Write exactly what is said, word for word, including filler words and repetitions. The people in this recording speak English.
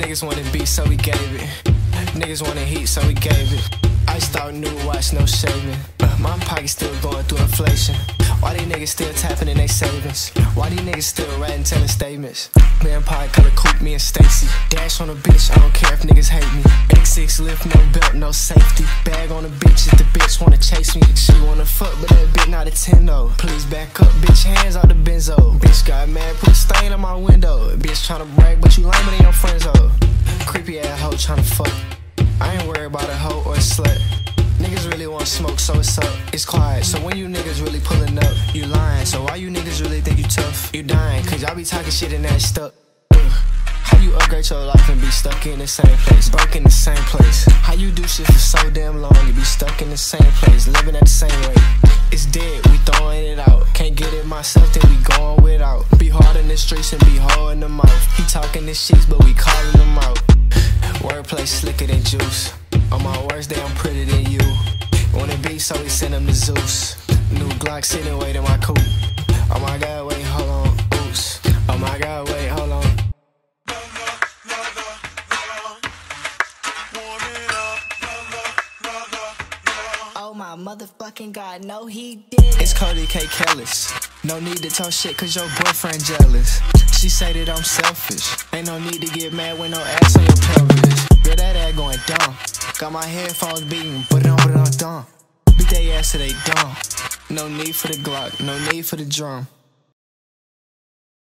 Niggas wanted beef, so we gave it. Niggas wanted heat, so we gave it. Iced out new watch, no shaving. Uh, my pocket still going through inflation. Why these niggas still tapping in their savings? Why these niggas still writing, telling statements? Vampire color coupe, me and Stacy. Dash on a bitch, I don't care if niggas hate me. X six lift, no belt, no safety. Bag on a bitch if the bitch wanna chase me. She wanna fuck, but that bitch not a ten though. Please back up, bitch, hands out the benzo. Bitch got mad, put a stain on my window. Bitch tryna brag, but you lamer than your friends though. Creepy ass hoe tryna fuck. I ain't worried about a hoe or a slut. Niggas really want smoke, so it's up, it's quiet. So when you niggas really pulling up, you lying. So why you niggas really think you tough? You dying, cause y'all be talking shit and that stuck. Ugh. How you upgrade your life and be stuck in the same place, broke in the same place? How you do shit for so damn long, you be stuck in the same place, living at the same rate? It's dead, we throwing it out. Can't get it myself, then we going without. Be hard in the streets and be hard in the mouth. He talking the sheets, but we calling them out. Wordplay slicker than juice. On my worst day, I'm prettier than you. Wanna be, so we send him to Zeus. New Glock sitting, waiting my coupe. Oh my god, wait, hold on, oops. Oh my god, wait, hold on. Oh my motherfucking god, no he didn't. It's Cody K. Kellis. No need to talk shit cause your boyfriend jealous. She say that I'm selfish. Ain't no need to get mad with no ass on your pelvis. Girl, that ass going dumb. Got my headphones beating, put it on, put it on, dumb. Beat they ass till they dumb. No need for the Glock, no need for the drum.